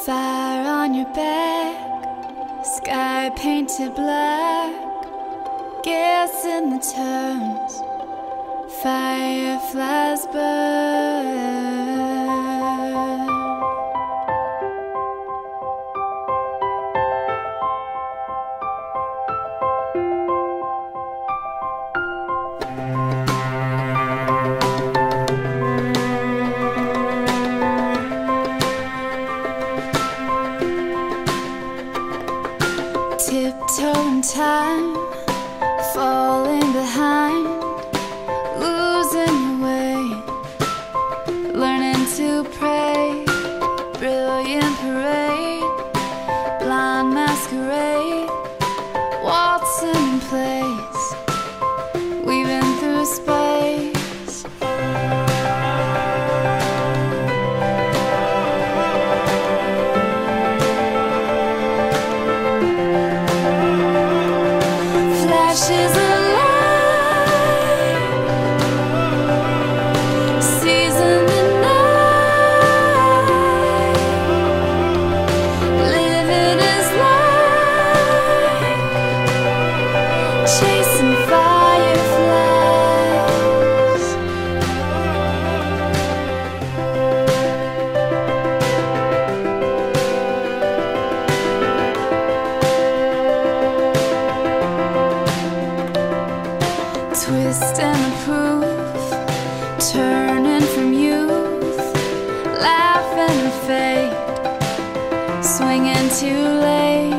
Fire on your back, sky painted black, gas in the turns, fireflies burn. Tiptoeing time, falling behind, losing your way, learning to pray, brilliant parade, blind masquerade, waltzing in place, weaving through space. Flashes of light, season the night, living is like chasing fireflies. Twist and approve, turning from youth, laughing and fade, swinging too late.